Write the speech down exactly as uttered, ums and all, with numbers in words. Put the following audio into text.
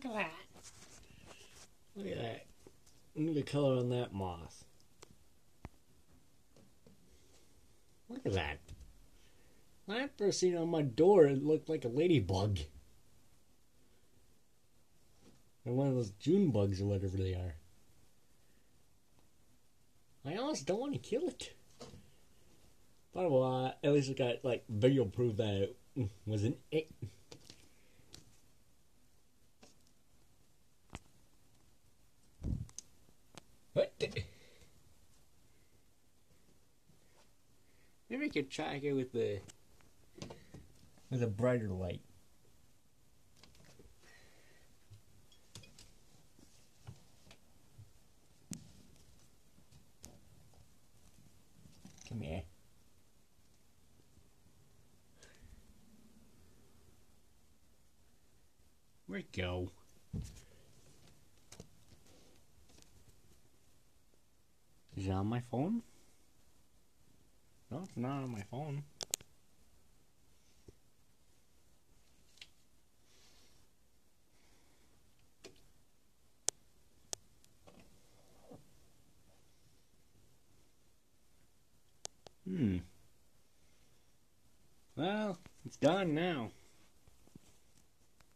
Look at that. Look at that. Look at the color on that moth. Look at that. When I first seen it on my door, it looked like a ladybug. Or one of those June bugs or whatever they are. I almost don't want to kill it. But well, uh, at least I got like video proof that it wasn't it. What? Maybe I could try it with the with a brighter light. Come here. Where'd it go? Is it on my phone? No, it's not on my phone. Hmm. Well, it's done now.